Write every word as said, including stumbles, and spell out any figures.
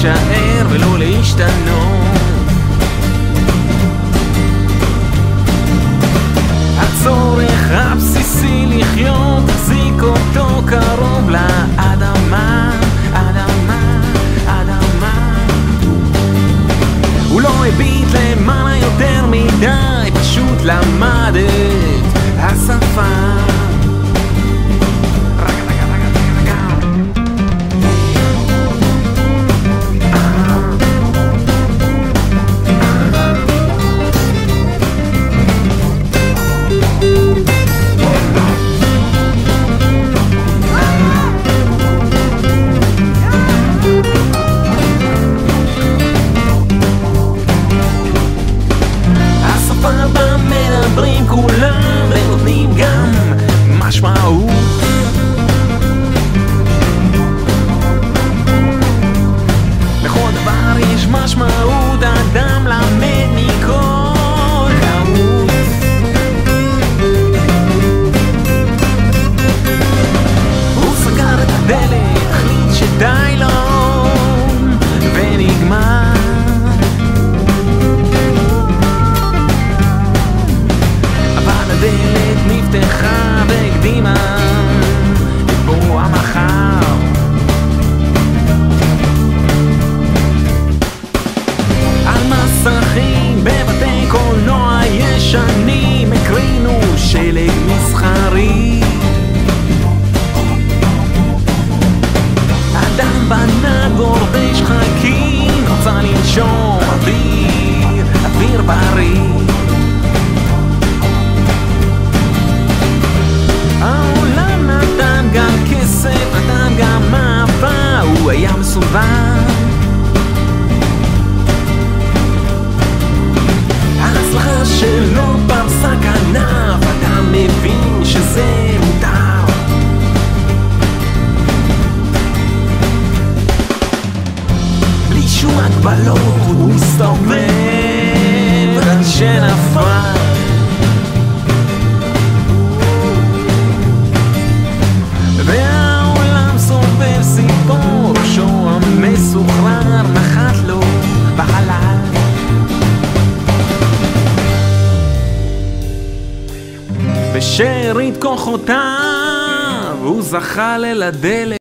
להישאר ולא להשתנות. הצורך הבסיסי לחיות החזיק אותו קרוב לאדמה, אדמה, אדמה. הוא לא הביט למעלה יותר מדי, פשוט למד את השפה. מדברים כולם ונותנים גם משמעות. לכל דבר יש משמעות, אדם למד מכל טעות. הוא סגר את הדלת, החליט שדי לו ונגמר. הדלת נפתחה והקדימה את בוא המחר. על מסכים בבתי קולנוע ישנים הקרינו שלג מסחרי. אדם בנה גורדי שחקים, רצה לנשום אוויר, אוויר בריא. העולם נתן גם כסף, נתן גם אהבה, הוא היה מסובב. ההצלחה שלו פרסה כנף, אדם מבין שזה מותר. בלי שום הגבלות הוא מסתובב עד שנפל. והעולם סובב סיפור, ראשו המסוחרר נחת לו בחלל. בשארית כוחותיו הוא זכה ליל הדלת.